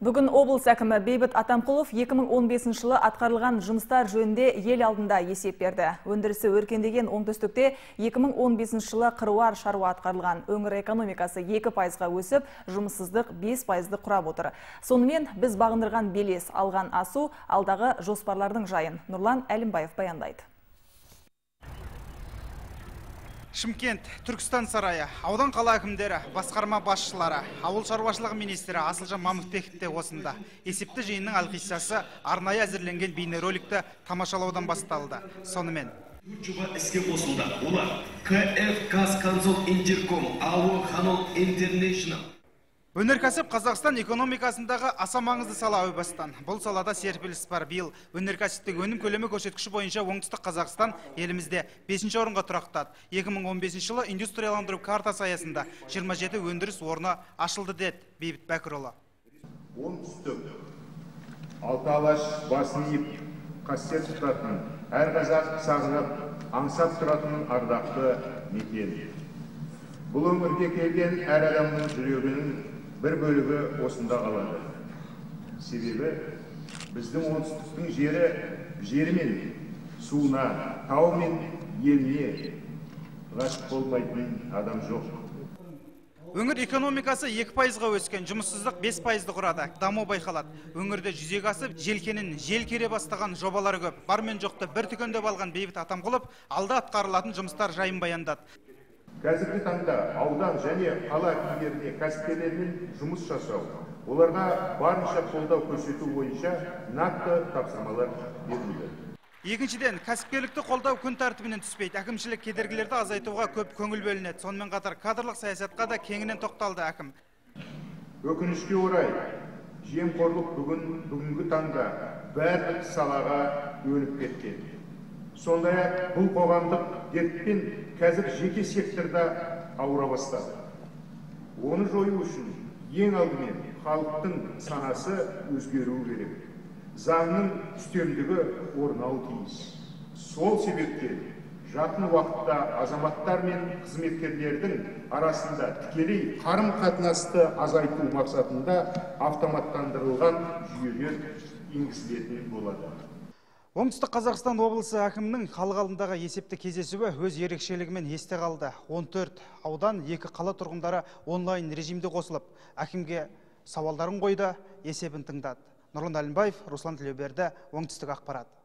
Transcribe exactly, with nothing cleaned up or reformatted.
Бүгін облыс әкімі Бейбіт Атамқұлов екі мың он бесінші жылы атқарылған жұмыстар жөнінде ел алдында есеп берді. Өндірісі өркендеген оңтүстікте екі мың он бесінші жылы қыруар шаруа атқарылған. Өңір экономикасы екі пайызға өсіп, жұмыссыздық бес пайызды құрап отыр. Сонымен біз бағындырған белес, алған асу, алдағы жоспарлардың жайын Нұрлан Әлімбаев баяндайды. Шымкент, Түркістан сарайы, аудан қала әкімдері, басқарма басшылары, ауыл шаруашылығы министрі Асылжан Мамытбеков те осында. Есепті жиынның алғысасы арнайы әзірленген бейнероликті тамашалаудан басталды. Сонымен жоба іске қосылды. Олар ка эф Казконсолт Интерком, АО Ханол Интернешнл. Өнеркәсіп Қазақстан экономикасындағы аса маңызды сала әу бастан. Бұл салада серпіліс бар. Биыл өнеркәсіптік өнім көлемі көрсеткіші бойынша оңтүстік Қазақстан елімізде бесінші орынға тұрақтады. екі мың он бесінші жылы индустрияландыру картасы аясында жиырма жеті өндіріс орны ашылды деді Бейбіт Бәкірұлы. Оңтүстік алты алаш басын иіп, қасиет тұтатын, әр қазақ сағынып, аңсап тұратын ардақты мекен. Бұл өңірге келген әр адамның жүрегінің бір бөлігі осында қалады. Себебі біздің оңтүстіктің жері, жері мен суына, тау мен еліне ғашық болмайтын адам жоқ. Өңір экономикасы екі пайызға өскен, жұмыссыздық бес пайызды құрады. Даму байқалады. Өңірде жүзеге асып, желкенін жел кере бастаған жобалары көп. Бар мен жоқты бір түгендеп алған Бейбіт Атамқұлов алда атқарылатын жұмыстар жайын баяндады. Қазіргі таңда аудан және қала әкімдеріне кәсіпкерлермен жұмыс жасау, оларға барынша қолдау көрсету бойынша нақты тапсырмалар берілді. Екіншіден, кәсіпкерлікті қолдау күн тәртібінен түспейді. Әкімшілік кедергілерді азайтуға көп көңіл бөлінеді. Сонымен қатар кадрлық саясатқа да кеңінен тоқталды әкім. Өкінішке орай, жемқорлық бүгін бүгінгі таңда барлық салаға өніп кеткен. Сондай-ақ бұл қоғамдық дертпен қазір жеке секторда ауыра бастады. Оны жою үшін ең алдымен халықтың санасы өзгеру керек. Заңның үстемдігі орнауы тиіс. Сол себептен жақын уақытта азаматтар мен қызметкерлердің арасында тікелей қарым-қатынасты азайту мақсатында автоматтандырылған жүйелер енгізілетін болады. Оңтүстік Қазақстан облысы әкімінің халық алдындағы есепті кездесуі өз ерекшелігімен есте қалды. он төрт аудан, екі қала тұрғындары онлайн режимде қосылып, әкімге сауалдарын қойды, есебін тыңдады. Нұрлан Әлімбаев, Руслан Тілеуберді, Оңтүстік ақпарат.